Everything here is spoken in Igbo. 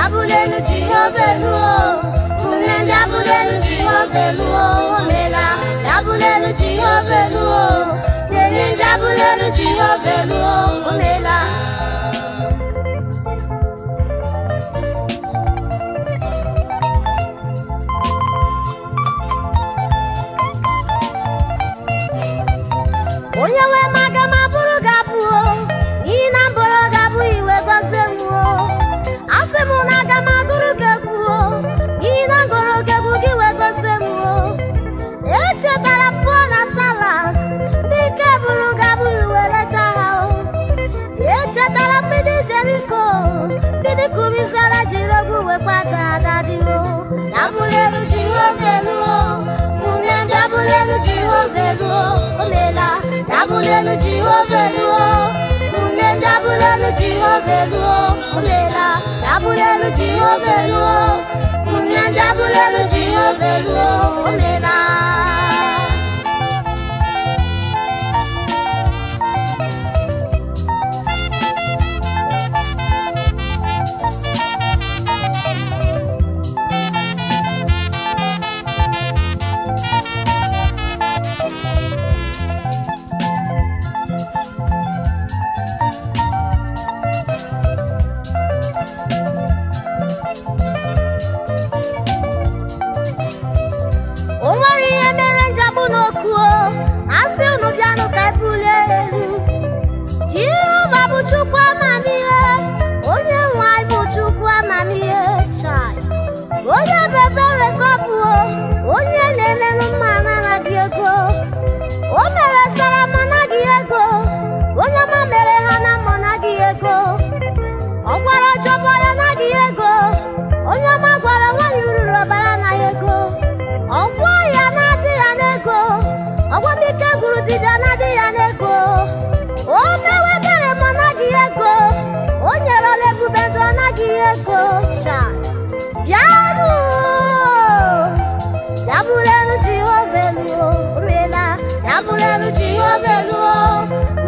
Dabulenu Jehovah Luo, Mune Dabulenu Jehovah Luo, Omela. Dabulenu Jehovah Luo, Mune Dabulenu Jehovah Luo, Omela. Onyewe magama buru gabu, ina buru gabu iwe gozemu. Asemu na gama guru gabu, ina guru gabu iwe gozemu. Eche tarapo na salas, dike buru gabu iwe leta hao. Eche tarapi di Jericho, bidi kubizala jirogu we kwada dadiro. Dabulenu Jehovah Luo, Mune Dabulenu Jehovah Luo, Omela. Dabulenu Jehovah Luo, Mune Dabulenu Jehovah Luo, Omela. Dabulenu Jehovah Luo, Mune Dabulenu Jehovah Luo, Omela. Dabulenu Jehovah Luo,